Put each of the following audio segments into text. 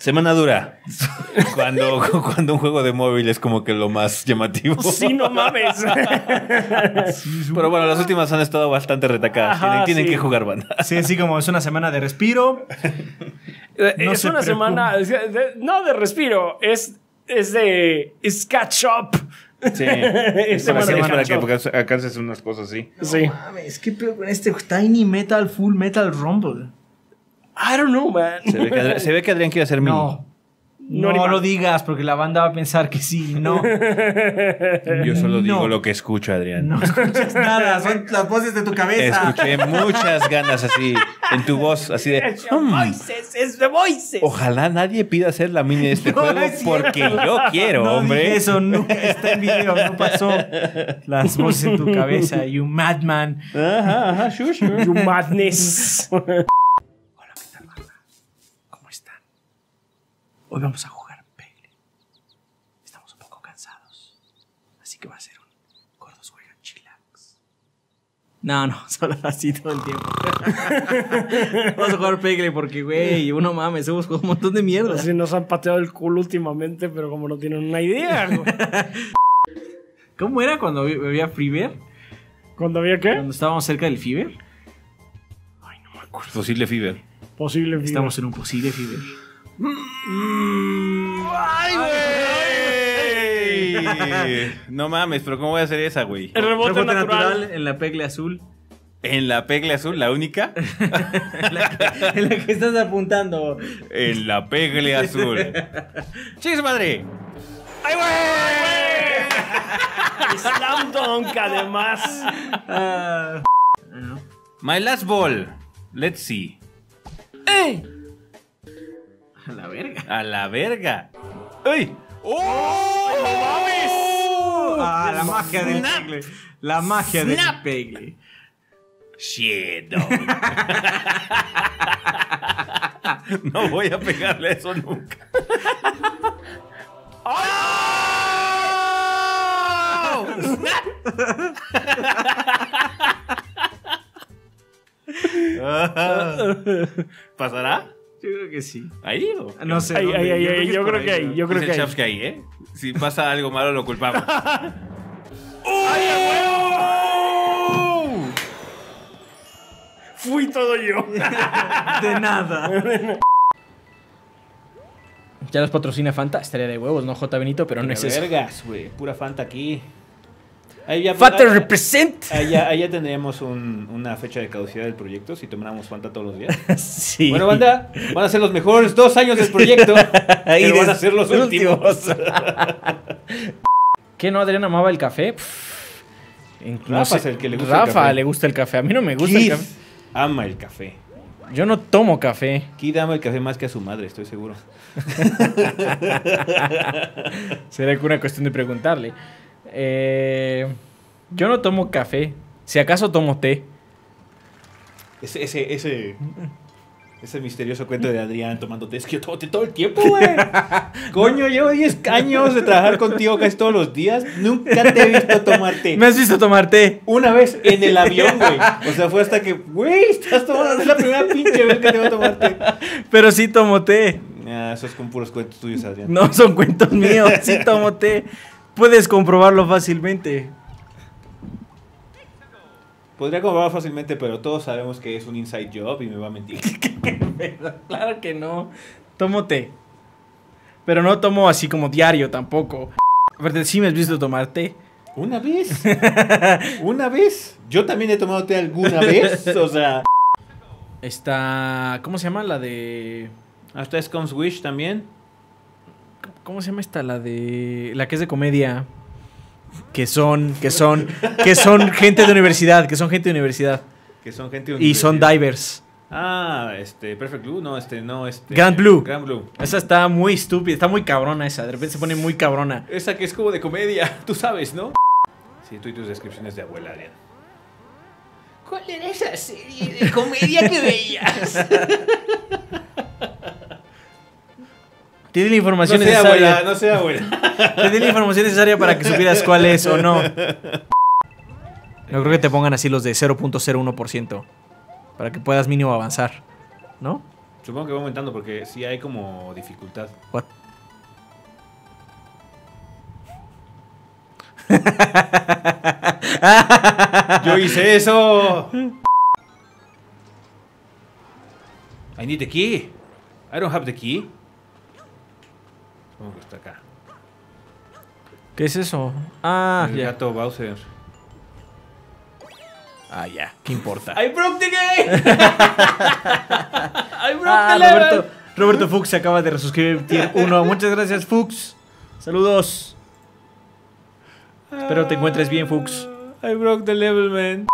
Semana dura. Cuando un juego de móvil es como que lo más llamativo. Sí, no mames. Pero bueno, las últimas han estado bastante retacadas. Ajá, Tienen sí. que jugar, banda. Sí, así como es una semana de respiro. No Es se una preocupe. semana, no de respiro, es de catch up. Sí. Es semana de para catch que up. alcances unas cosas así. Sí. Mames, qué pedo con este Tiny Metal Full Metal Rumble. I don't know, man. Se ve que Adrián quiere hacer mini. No. No, No, ni lo más. digas porque la banda va a pensar que sí. No. Yo solo digo No. lo que escucho, Adrián. No escuchas nada. Son las voces de tu cabeza. Escuché muchas ganas así en tu voz, así de. It's your voices, it's the voices. Ojalá nadie pida hacer la mini de este No, juego es cierto. porque yo quiero, No hombre. dije eso nunca está en video. No pasó. Las voces en tu cabeza. You madman. Ajá, sure. You madness. ¿Cómo están? Hoy vamos a jugar Pegle. Estamos un poco cansados. Así que va a ser un gordos juegan chillax. No, solo así todo el tiempo. Vamos a jugar Pegle porque, güey, uno mames, hemos jugado un montón de mierda. Así nos han pateado el culo últimamente, pero como no tienen una idea. Güey. ¿Cómo era cuando bebía Fever? ¿Cuándo había qué? Cuando estábamos cerca del Fever. Posible Fever. Posible. Estamos en un posible Fever. ¡Ay, güey! No mames, pero ¿cómo voy a hacer esa, güey? El rebote natural. en la Pegle azul. ¿En la pegle azul, la única? En la que estás apuntando. En la pegle azul. ¡Chis, madre! ¡Ay, güey! Slam dunk, además. My last ball. Let's see. ¡Ey! A la verga. A la verga. ¡Ay! ¡Oh! ¡No mames! La magia del Snap. Pegle. La magia del Snap. Pegle. Shit, dog. No voy a pegarle a eso nunca. ¡Oh! ¡Snap! ¿Pasará? Yo creo que sí. ¿Ahí o? No sé. Ay, dónde. ay, ay, ay, es yo por creo que ahí, hay, yo creo Dice que hay. Chaps que ahí, ¿eh? Si pasa algo malo, lo culpamos. ¡Ay, a huevo! Fui todo yo. De nada. Ya los patrocina Fanta. Estaría de huevos, no J. Benito, pero no es eso. Vergas, güey. Pura Fanta aquí. Ahí ya, Fanta represent. Ahí ya tendríamos una fecha de caducidad del proyecto si tomáramos Fanta todos los días. Sí. Bueno, banda, van a ser los mejores 2 años del proyecto. Pero van a ser los últimos. ¿Qué no? Adrián amaba el café. Incluso Rafa es el que le gusta el Rafa café. le gusta el café. A mí no me gusta el Kid café. ama el café. Yo no tomo café. Kid ama el café más que a su madre, estoy seguro. Será que una cuestión de preguntarle. Yo no tomo café. Si acaso tomo té. Ese misterioso cuento de Adrián tomando té. Es que yo tomo té todo el tiempo, güey. Coño, llevo 10 años de trabajar contigo casi todos los días. Nunca te he visto tomar té. ¿Me has visto tomar té? Una vez en el avión, güey. O sea, fue hasta que, güey, estás tomando. Es la primera pinche vez que te voy a tomar té. Pero sí tomo té. Ah, eso es con puros cuentos tuyos, Adrián. No son cuentos míos. Sí tomo té. Puedes comprobarlo fácilmente. Podría comprobar fácilmente, pero todos sabemos que es un inside job y me va a mentir. Claro que no. Tomo té. Pero no tomo así como diario tampoco. Aparte, sí me has visto tomar té. ¿Una vez? ¿Una vez? Yo también he tomado té alguna vez. O sea. Está... ¿Cómo se llama? La de... Hasta es Comes Wish también. ¿Cómo se llama esta? La de... La que es de comedia. Que son gente de universidad. Que son gente de universidad. Que son gente Y son divers. Ah, Perfect Blue, no. Grand Blue. Grand Blue. Esa está muy estúpida. Está muy cabrona esa. De repente se pone muy cabrona. Esa que es como de comedia, tú sabes, ¿no? Sí, tú y tus descripciones de abuela, Adrián. ¿Cuál era esa serie de comedia que veías? Te di la No información sé, necesaria. abuela, no sé, abuela. Te di la información necesaria para que supieras cuál es o no. No creo que te pongan así los de 0.01%. Para que puedas mínimo avanzar. ¿No? Supongo que va aumentando porque sí hay como dificultad. What? ¡Yo hice eso! I need the key. I don't have the key. Supongo que está acá. ¿Qué es eso? Ah, El ya. gato Bowser. Ah, ya. ¿Qué importa? I broke the game! I broke Ah, the level! Roberto Fuchs se acaba de resuscribir tier 1. Muchas gracias, Fuchs. Saludos. Espero te encuentres bien, Fuchs. I broke the level, man.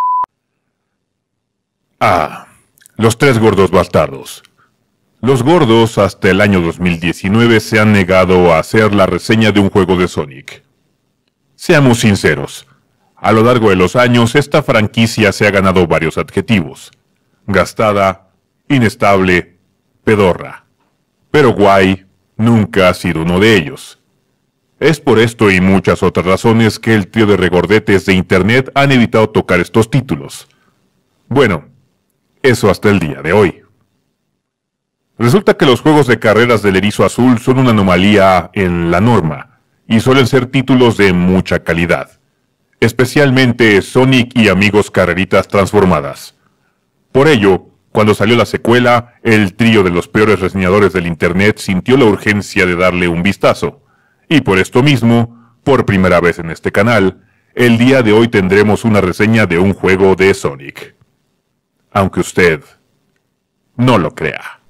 Los tres gordos bastardos. Los gordos hasta el año 2019 se han negado a hacer la reseña de un juego de Sonic. Seamos sinceros, a lo largo de los años esta franquicia se ha ganado varios adjetivos. Gastada, inestable, pedorra. Pero guay nunca ha sido uno de ellos. Es por esto y muchas otras razones que el trío de regordetes de internet han evitado tocar estos títulos. Bueno, eso hasta el día de hoy. Resulta que los juegos de carreras del erizo azul son una anomalía en la norma, y suelen ser títulos de mucha calidad. Especialmente Sonic y Amigos Carreritas Transformadas. Por ello, cuando salió la secuela, el trío de los peores reseñadores del internet sintió la urgencia de darle un vistazo. Y por esto mismo, por primera vez en este canal, el día de hoy tendremos una reseña de un juego de Sonic. Aunque usted no lo crea.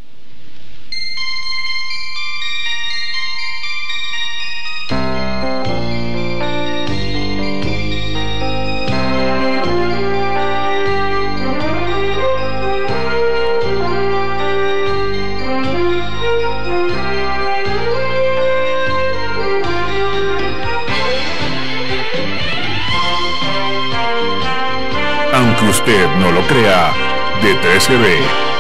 Aunque usted no lo crea, de 13B.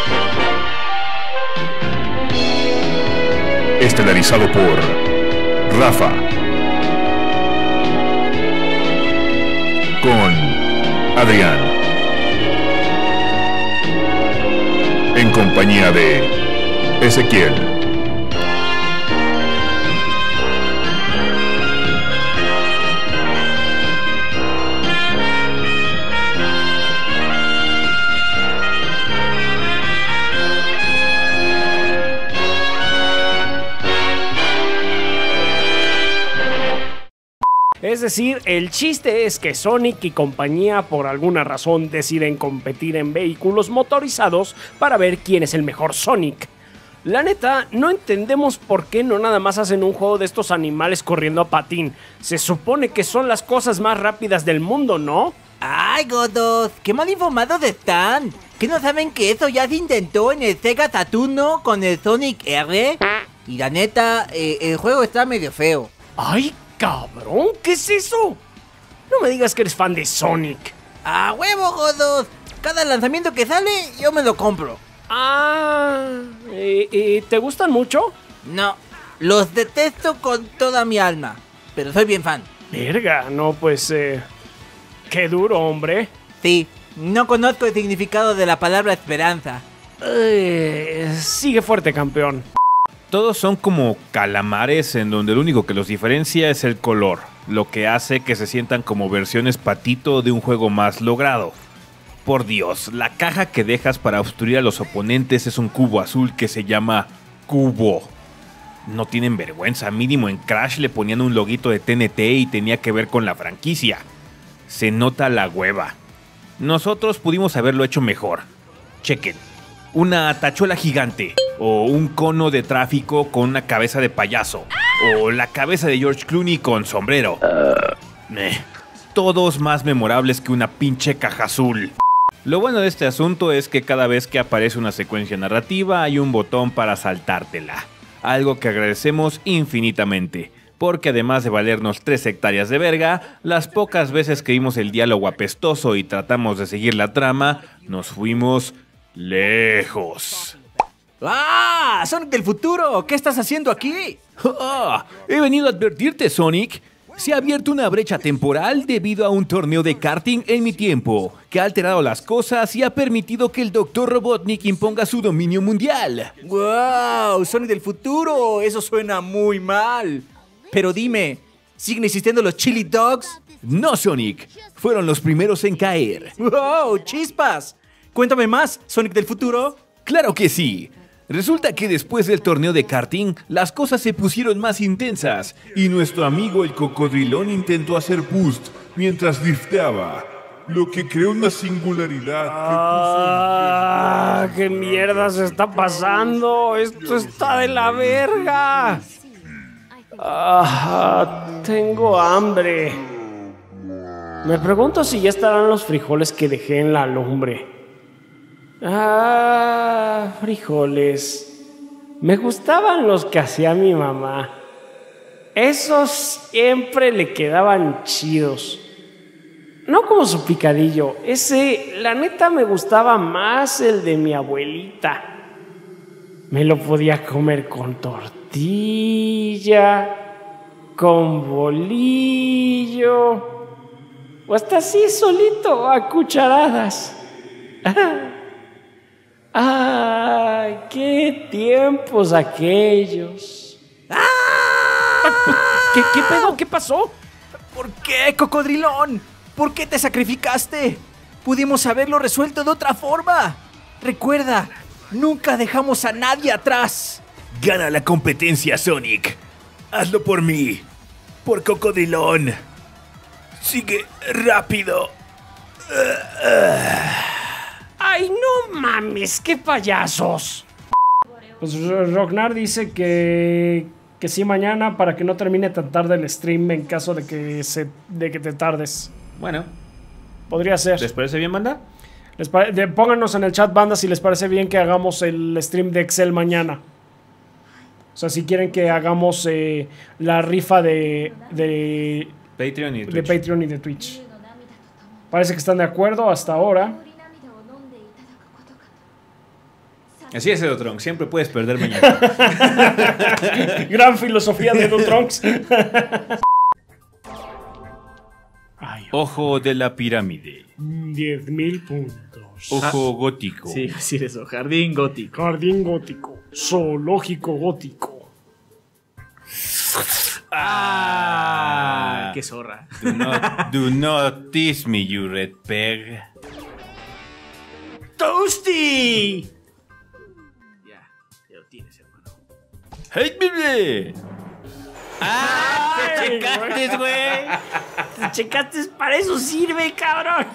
Estelarizado por Rafa. Con Adrián. En compañía de Ezequiel. Es decir, el chiste es que Sonic y compañía por alguna razón deciden competir en vehículos motorizados para ver quién es el mejor Sonic. La neta, no entendemos por qué no nada más hacen un juego de estos animales corriendo a patín. Se supone que son las cosas más rápidas del mundo, ¿no? Ay, gordos, qué mal informados están. ¿Que no saben que eso ya se intentó en el Sega Saturn, ¿no? Con el Sonic R? Y la neta, el juego está medio feo. ¡Ay, cabrón! ¿Qué es eso? No me digas que eres fan de Sonic. ¡A huevo, gordos! Cada lanzamiento que sale, yo me lo compro. Ah, ¿te gustan mucho? No, los detesto con toda mi alma, pero soy bien fan. Verga, no, pues, qué duro, hombre. Sí, no conozco el significado de la palabra esperanza. Sigue fuerte, campeón. Todos son como calamares en donde lo único que los diferencia es el color, lo que hace que se sientan como versiones patito de un juego más logrado. Por Dios, la caja que dejas para obstruir a los oponentes es un cubo azul que se llama Cubo. No tienen vergüenza, mínimo en Crash le ponían un loguito de TNT y tenía que ver con la franquicia. Se nota la hueva. Nosotros pudimos haberlo hecho mejor. Chequen, una tachuela gigante, o un cono de tráfico con una cabeza de payaso, o la cabeza de George Clooney con sombrero. Todos más memorables que una pinche caja azul. Lo bueno de este asunto es que cada vez que aparece una secuencia narrativa hay un botón para saltártela. Algo que agradecemos infinitamente, porque además de valernos 3 hectáreas de verga, las pocas veces que vimos el diálogo apestoso y tratamos de seguir la trama, nos fuimos lejos. ¡Ah! ¡Sonic del futuro! ¿Qué estás haciendo aquí? He venido a advertirte, Sonic. Se ha abierto una brecha temporal debido a un torneo de karting en mi tiempo, que ha alterado las cosas y ha permitido que el Dr. Robotnik imponga su dominio mundial. ¡Wow! ¡Sonic del futuro! Eso suena muy mal. Pero dime, ¿siguen existiendo los Chili Dogs? No, Sonic. Fueron los primeros en caer. ¡Wow! ¡Chispas! Cuéntame más, Sonic del futuro. ¡Claro que sí! Resulta que después del torneo de karting, las cosas se pusieron más intensas y nuestro amigo el cocodrilón intentó hacer boost mientras drifteaba, lo que creó una singularidad ¿Qué mierda se está pasando? Esto está de la verga. Tengo hambre. Me pregunto si ya estarán los frijoles que dejé en la lumbre. Frijoles. Me gustaban los que hacía mi mamá. Esos siempre le quedaban chidos. No como su picadillo. Ese, la neta, me gustaba más el de mi abuelita. Me lo podía comer con tortilla, con bolillo, o hasta así solito, a cucharadas. ¡Ay, qué tiempos aquellos! ¿Qué pedo? ¿Qué pasó? ¿Por qué, cocodrilón? ¿Por qué te sacrificaste? Pudimos haberlo resuelto de otra forma. Recuerda, nunca dejamos a nadie atrás. Gana la competencia, Sonic. Hazlo por mí. Por Cocodrilón. Sigue rápido. ¡Ay, no mames! ¡Qué payasos! Pues Rognar dice que sí mañana para que no termine tan tarde el stream en caso de que te tardes. Bueno. Podría ser. ¿Les parece bien, banda? Pónganos en el chat, banda, si les parece bien que hagamos el stream de Excel mañana. O sea, si quieren que hagamos la rifa de Patreon y Twitch. De Patreon y de Twitch. Parece que están de acuerdo hasta ahora. Así es, Edotron. Siempre puedes perder mañana. Gran filosofía de Edotronx. Ojo de la pirámide. 10.000 puntos. Ojo gótico. Sí, así es eso. Jardín gótico. Jardín gótico. Zoológico gótico. ¡Qué zorra! Do not tease me, you red peg. ¡Toasty! Ya lo tienes, hermano. ¡Hey, baby! ¡Te checaste, güey! ¡Te checaste! ¡Para eso sirve, cabrón!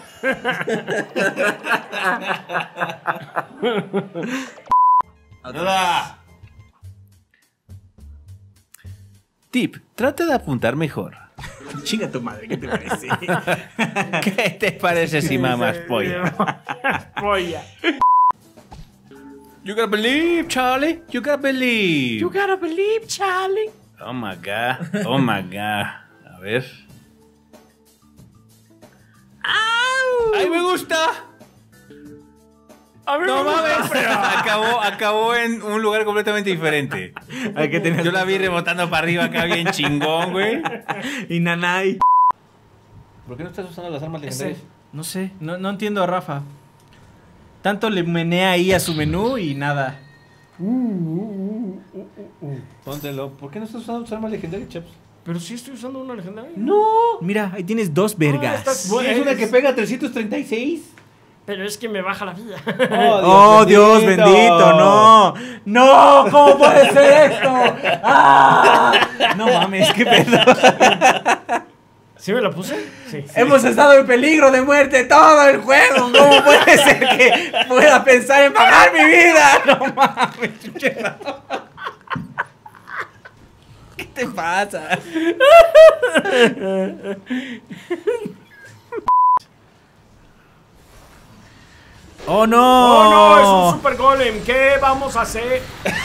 Tip, trata de apuntar mejor. Chinga tu madre, ¿qué te parece? ¿Qué te parece si mamas polla? Polla. You gotta believe, Charlie. You gotta believe. You gotta believe, Charlie. Oh my god. Oh my god. A ver. ¡Ay, me gusta! A mí No me gusta, mames. pero- Acabó en un lugar completamente diferente. Yo la vi rebotando para arriba acá bien chingón, güey. Y Nanay. ¿Por qué no estás usando las armas legendarias? No sé, no entiendo a Rafa. Tanto le menea ahí a su menú y nada. Póntelo. ¿Por qué no estás usando tus armas legendarias, chaps? Pero sí estoy usando una legendaria. ¡No! Mira, ahí tienes dos vergas. estás- Es una que pega 336. Pero es que me baja la vida. ¡Oh, Dios bendito! ¡No! ¡No! ¿Cómo puede ser esto? ¡Ah! No mames, qué pedo. ¿Sí me la puse? Sí. Hemos estado en peligro de muerte todo el juego. ¿Cómo puede ser que pueda pensar en pagar mi vida? No mames. ¿Qué te pasa? ¡Oh, no! ¡Oh, no! ¡Es un super golem! ¿Qué vamos a hacer?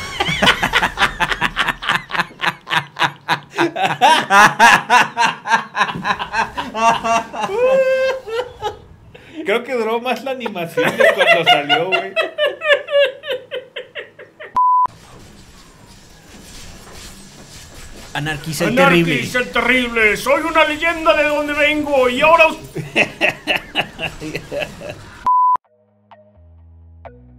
Creo que duró más la animación de cuando salió, güey. Anarquís el terrible. Anarquís el terrible. Soy una leyenda de donde vengo y ahora...